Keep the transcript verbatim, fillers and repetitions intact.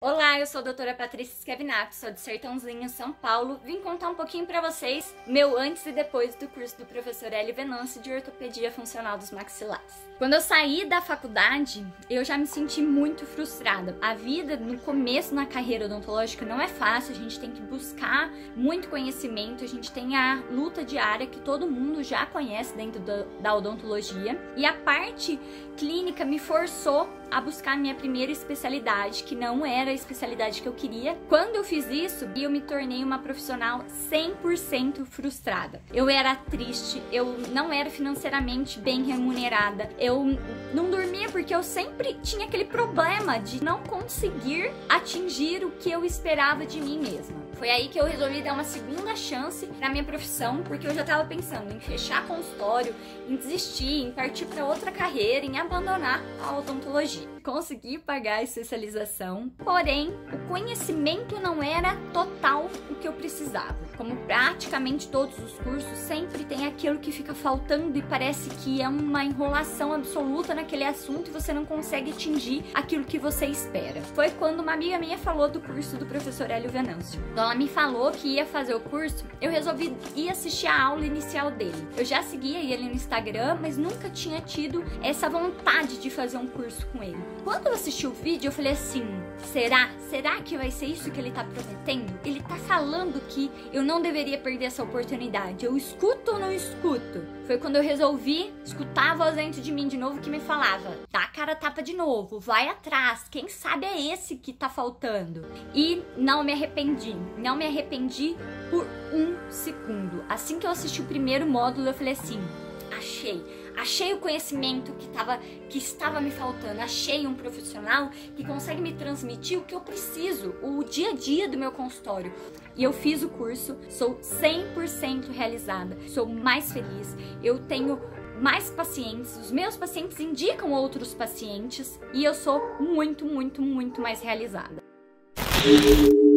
Olá, eu sou a doutora Patrícia Schiavinazzi, sou de Sertãozinho, São Paulo. Vim contar um pouquinho pra vocês meu antes e depois do curso do professor Hélio Venâncio de Ortopedia Funcional dos Maxilares. Quando eu saí da faculdade, eu já me senti muito frustrada. A vida no começo na carreira odontológica não é fácil, a gente tem que buscar muito conhecimento, a gente tem a luta diária que todo mundo já conhece dentro da, da odontologia. E a parte clínica me forçou a buscar a minha primeira especialidade, que não era a especialidade que eu queria. Quando eu fiz isso, eu me tornei uma profissional cem por cento frustrada. Eu era triste, eu não era financeiramente bem remunerada, eu não dormia porque eu sempre tinha aquele problema de não conseguir atingir o que eu esperava de mim mesma. Foi aí que eu resolvi dar uma segunda chance na minha profissão, porque eu já estava pensando em fechar consultório, em desistir, em partir para outra carreira, em abandonar a odontologia. Consegui pagar a especialização, porém o conhecimento não era total o que eu precisava. Como praticamente todos os cursos, sempre tem aquilo que fica faltando e parece que é uma enrolação absoluta naquele assunto e você não consegue atingir aquilo que você espera. Foi quando uma amiga minha falou do curso do professor Hélio Venâncio. Então ela me falou que ia fazer o curso, eu resolvi ir assistir a aula inicial dele. Eu já seguia ele no Instagram, mas nunca tinha tido essa vontade de fazer um curso com ele. Quando eu assisti o vídeo, eu falei assim, será? Será que vai ser isso que ele tá prometendo? Ele tá falando que eu não deveria perder essa oportunidade. Eu escuto ou não escuto? Foi quando eu resolvi escutar a voz dentro de mim de novo que me falava, dá a cara a tapa de novo, vai atrás, quem sabe é esse que tá faltando. E não me arrependi, não me arrependi por um segundo. Assim que eu assisti o primeiro módulo, eu falei assim, achei. Achei o conhecimento que, tava, que estava me faltando, achei um profissional que consegue me transmitir o que eu preciso, o dia a dia do meu consultório. E eu fiz o curso, sou cem por cento realizada, sou mais feliz, eu tenho mais pacientes, os meus pacientes indicam outros pacientes e eu sou muito, muito, muito mais realizada.